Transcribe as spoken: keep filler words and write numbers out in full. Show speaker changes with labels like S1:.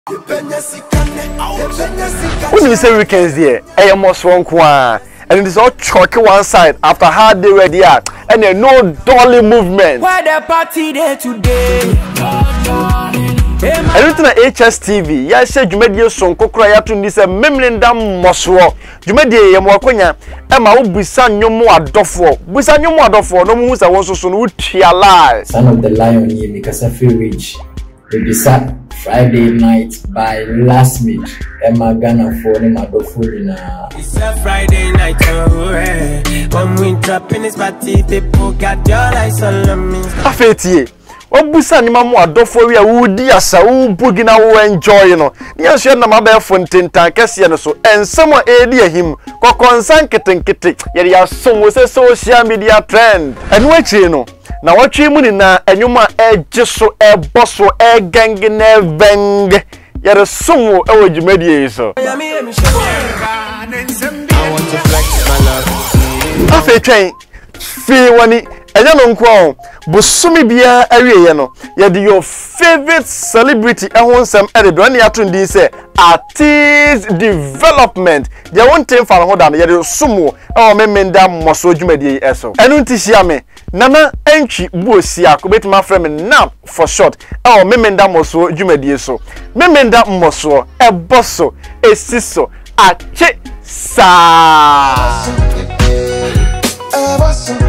S1: When you say weekends there, I am most one kwa, and it is all chalky one side after hard day ready out, and there no dolly movement.
S2: Why the party there today?
S1: Everything at H S T V, ya say Jumedia son kokra ya to this a Memeneda moswo. Jumedia ya mwakonya, Emma ubisa nyomo adofo. Busa nyomo adofo, no mu say won so so no lie.
S3: Son of the lion here because I feel rich. We decide Friday night by last meet. Emma Ghana for him adofo na.
S2: It's a Friday night, oh eh. When we drop in this party, people got your eyes on me.
S1: Afetie. Obusa ni mamu adofo wi a wudi asa wo bugina wo enjoy no nya hye na mabe fontentan kese no so ensem a edi ahim kokonsan ketenkete ye ya som wo se social media trend enu achi no na watwe mu ni na enwuma eje so eboso egange na beng ye re som wo e wodwumadie so
S2: I want to flex my love.
S1: Afetwen fi wani Enya no nkwo busumi bia awieye no ye de your favorite celebrity ehon sam ede do na ya to ndin say artist development ye won ten fa ho da no ye de sumo e Memeneda moso dwumadie eso enu ntihia me nana entwi buosi akobetima frame nap for short e Memeneda moso dwumadie so Memeneda moso e boso esiso ache sa